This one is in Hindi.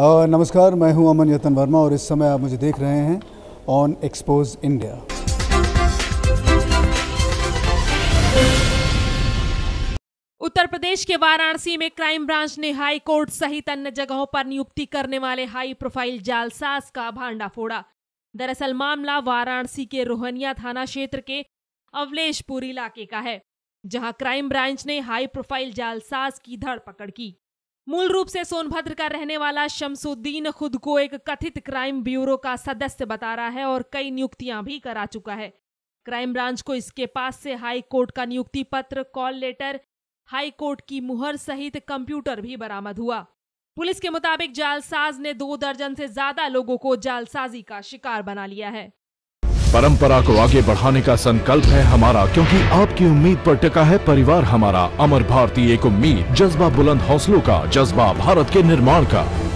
नमस्कार, मैं हूं अमन यतन वर्मा और इस समय आप मुझे देख रहे हैं on expose India. Uttar Pradesh के वाराणसी में क्राइम ब्रांच ने हाई कोर्ट सहित अन्य जगहों पर नियुक्ति करने वाले हाई प्रोफाइल जालसाज का भांडा फोड़ा। दरअसल मामला वाराणसी के रोहनिया थाना क्षेत्र के अवलेशपुर इलाके का है, जहां क्राइम ब्रांच ने हाई प्रोफाइल जालसाज की धरपकड़ की। मूल रूप से सोनभद्र का रहने वाला शमसुद्दीन खुद को एक कथित क्राइम ब्यूरो का सदस्य बता रहा है और कई नियुक्तियां भी करा चुका है। क्राइम ब्रांच को इसके पास से हाई कोर्ट का नियुक्ति पत्र, कॉल लेटर, हाई कोर्ट की मुहर सहित कंप्यूटर भी बरामद हुआ। पुलिस के मुताबिक जालसाज ने 2 दर्जन से ज्यादा लोगों को जालसाजी का शिकार बना लिया है। परंपरा को आगे बढ़ाने का संकल्प है हमारा, क्योंकि आपकी उम्मीद पर टिका है परिवार हमारा। अमर भारती एक उम्मीद, जज्बा बुलंद हौसलों का, जज्बा भारत के निर्माण का।